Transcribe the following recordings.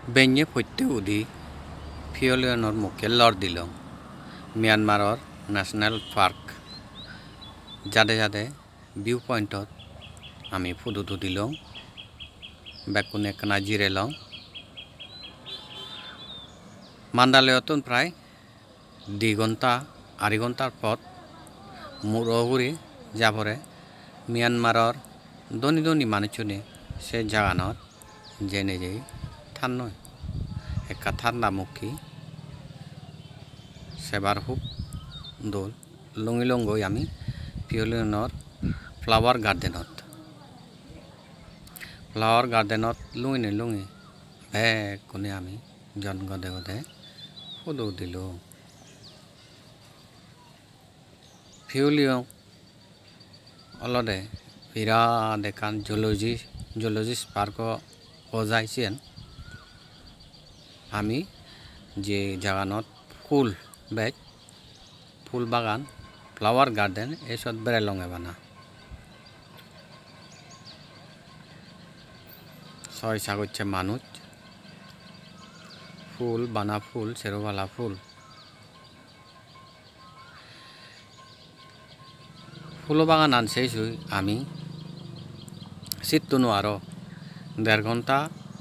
বেঙে ফৈতে উদি ফিয়লিয়নৰ মুখে লৰ দিলং ম্যানমাৰৰ নেশ্যনেল পাৰ্ক যাদে যাদে ভিউ পইণ্টত আমি ফটো তুলিলং বেকুনে কানা জিৰেলং মান্দালয়তন প্ৰায় 2 ঘণ্টা 2.5 ঘণ্টাৰ পথ মুৰগুৰি যাবৰে ম্যানমাৰৰ ধনী ধনী মানুহজনে সে জাগানত জেনে যে থানয় একা ঠাণ্ডামুখী সেবার খুব দোল লঙি লঙ্গই আমি পিয়লিয়নৰ ফ্লাৱাৰ গাৰ্ডেনত লুঙি কোনে আমি জন গদে গদে ফটো দিলোঁ পিয়লিয়ং অলদে বিৰাট এখান জুলজিষ্ট পাৰ্ক সজাইছেন আমি যে জাগানত ফুল বাগান ফ্লাৱাৰ গাৰ্ডেন এইসব বেড়াইলং এবানা 6-7 হচ্ছে মানুষ ফুল বানা ফুল সেরোবালা ফুল বাগান আনছেইছো আমি সিটতো আরো 1.5 ঘণ্টা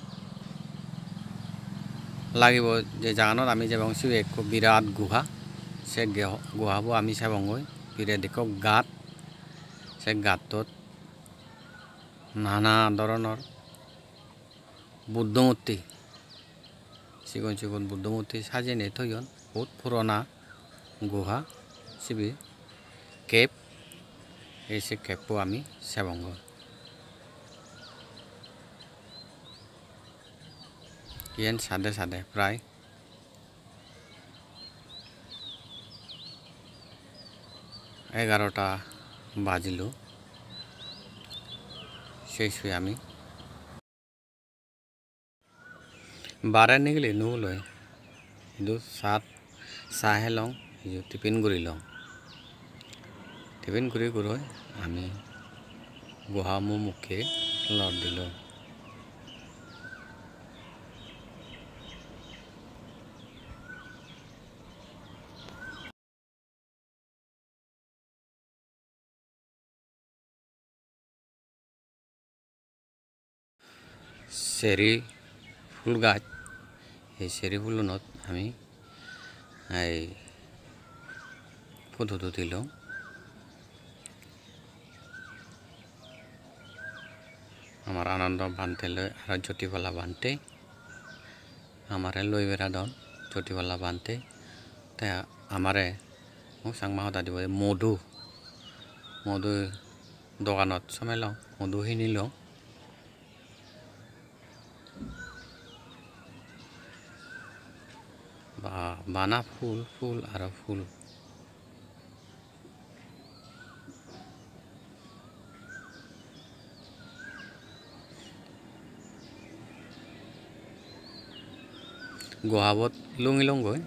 লাগিব যে জাগানত আমি যে বংশী এক বিরাট গুহা সে গুহাবো আমি সেবঙ্গই বিরাট দেখো গাত সে গাতত নানা ধরনের বুদ্ধমূর্তি চিকন বুদ্ধমূর্তি সাজিয়ে থইন বহুত পুরোনা গুহা সিবি কেপ এসে কেপও আমি সেবঙ্গ ইয়ান সাদে প্রায় 11টা বাজিল সেই শুয়ে আমি বারে নিগলি নুলয় কিন্তু চাহে লং টিফিন কৰি লওঁ টিফিন কৰি আমি গুহা মুখে লৰ দিলোঁ চেৰি ফুল গাছ এই চেৰি ফুলত আমি এই ফটো তুলিলোঁ আমার আনন্দ বানতে লয় আর জ্যোতিবালা বানতে আমারে লই বেড়া দন জ্যোতিবালা বানতে তাই আমারে মোক চাংমাহতা দিব মধু দোকানত চমাই লওঁ মধু কিনি লওঁ বানা ফুল আর ফুল গুহাবত লুঙি লংগই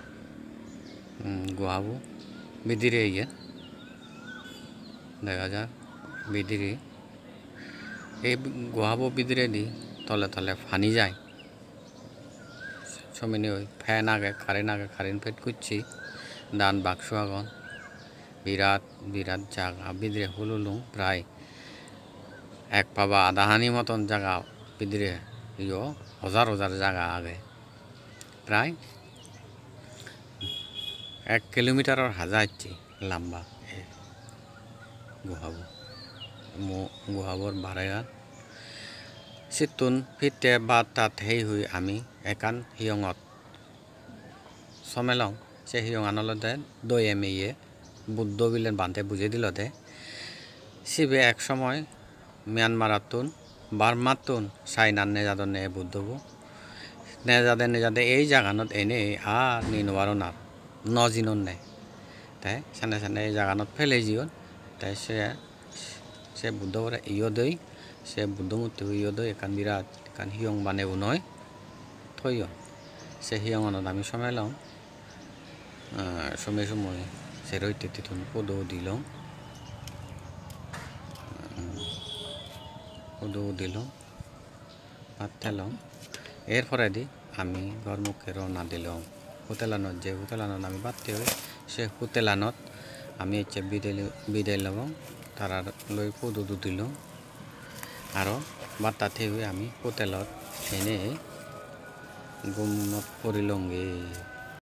গুহাবো বিদিরে ইয়ে দেখা যাক বিদিরে এই গুহাবো বিদিরে দি তলে ফানি যায় সমিনি ওই ফ্যান আগে কারেন্ট ফেট করছি দান বাক্স আগন বিরাট জায়গা বিদিরে হুলুলুং প্রায় 1 পা বা আধা হানি মতন জায়গা বিদিরে ইয়ো হাজার জায়গা আগে প্রায় 1 কিলোমিটারের হাজারটি লম্বা গুহাবর বারাইগান সিতুন ফিতে বাদ তাত হেই হুই আমি একান হিয়ঙত সমেলং সে হিয়ং আনলতে দই এমিয়ে বুদ্ধ বিলেন বান্ধে বুঝে দিলতে সিবে এক সময় মিয়ানমারাতুন বার্মাতুন চাইনার নেজাদন নে বুদ্ধবু নেজাদে এই জাগানত এনে আর নিনবারো না নজিনন নে তাই সানে এই জাগানত ফেলে জিওন তাই সে বুদ্ধবরে ইয় দই সে বুদ্ধমূর্তি ইয় দই একান বিরাট একান হিয়ং বানেবো নয় থইয়ন সে হিয়ঙনত আমি সমাইলাম সময় সেরইতে তিথুন পদো দিলাম ভাত খেলাম এরপরে দি আমি ঘরমুখে রওনা দিলাম হোটেলানত যে হোটেলানত আমি বাড়তে হই সে হোটেলানত আমি হচ্ছে বিদায় লব তারা লই পুদু দিল আরও বার্তাতে হয়ে আমি হোটেলত এনে গুমত পড়িলঙ্গে।